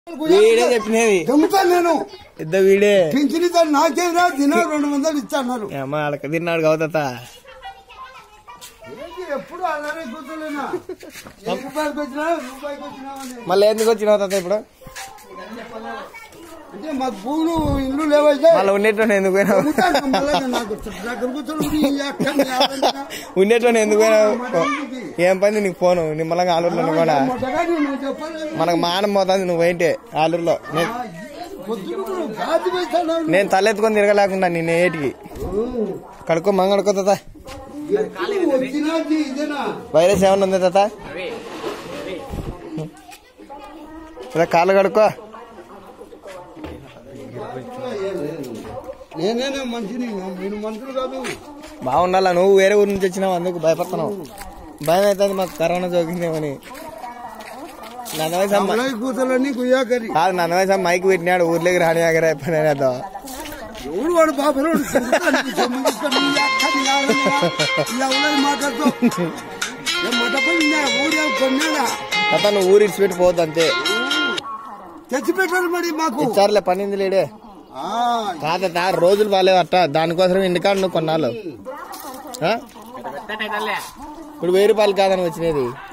వీడే చెప్పినది దమ్ముతాను నేను ఇద్దరు వీడే పింఛన్ ఇస్తాను నాకేం రా దిన 200 ఇస్తాను వాళ్ళకి తిన్నాడు అవుతా ఎప్పుడు అలానే కూర్చోలేనా రూపాయికి వచ్చినా మళ్ళీ ఎందుకు వచ్చినావు తాత ఇప్పుడు అంటే మాకు పూలు ఇల్లు లేవైతే మళ్ళీ ఉండేటోనే ఎందుకు పోయినావు ఉండేటోనే ఎందుకు పోయినావు ఏం పని నీకు ఫోను నిమ్మలంగా ఆలూరులో కూడా మనకు మానం పోతుంది నువ్వు పోయింటే ఆలూరులో నేను తలెత్తుకొని తిరగలేకుండా నేను ఏటికి కడుక్కో మంగడుకో తాత వైరస్ ఏమన్నా ఉంది తాత కాళ్ళు కడుక్కో నేనేనా మనిషిని మీరు మనుషులు కాదు బాగుండాలా నువ్వు వేరే ఊరి నుంచి వచ్చినావు అందుకు భయపడుతున్నావు భయం అవుతుంది మాకు కరోనా సోకిందేమని కూతులని గుయ్యాకరి కాదు నన్న వయసు మైక్ పెట్టినాడు ఊర్లోకి రాని ఆగరా ఎప్పుడైనా ఎవడు వాడు బాబు మాట్లాడుతూ నువ్వు ఊరు ఇడిచిపెట్టి పోవద్దు అంతే తెచ్చిపెట్టారు మరి మాకు ఇచ్చారులే పనింది లేడే కాదట రోజులు బాగాలేవట దానికోసం ఇంటికాడు నువ్వు కొన్నాళ్ళు ఇప్పుడు 1000 రూపాయలు కాదని వచ్చినది